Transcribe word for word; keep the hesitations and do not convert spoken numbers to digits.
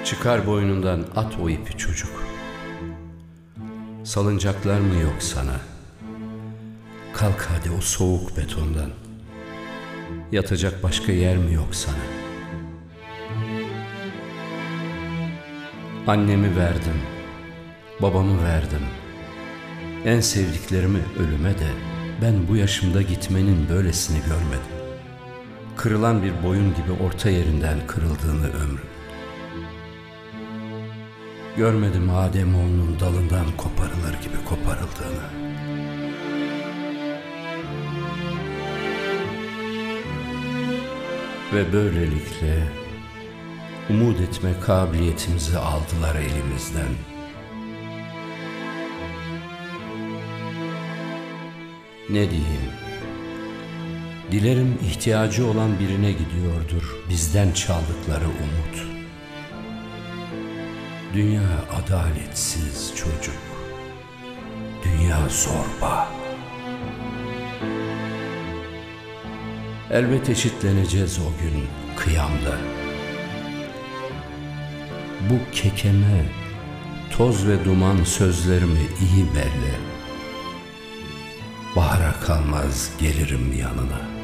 Çıkar boynundan, at o ipi çocuk. Salıncaklar mı yok sana? Kalk hadi o soğuk betondan. Yatacak başka yer mi yok sana? Annemi verdim, babamı verdim. En sevdiklerimi ölüme de ben bu yaşımda gitmenin böylesini görmedim. Kırılan bir boyun gibi orta yerinden kırıldığını ömrüm. Görmedim Ademoğlunun dalından koparılır gibi koparıldığını. Ve böylelikle umut etme kabiliyetimizi aldılar elimizden. Ne diyeyim? Dilerim ihtiyacı olan birine gidiyordur bizden çaldıkları umut. Dünya adaletsiz çocuk. Dünya zorba. Elbet eşitleneceğiz o gün kıyamda. Bu kekeme, toz ve duman sözlerimi iyi belli. Bahara kalmaz gelirim yanına.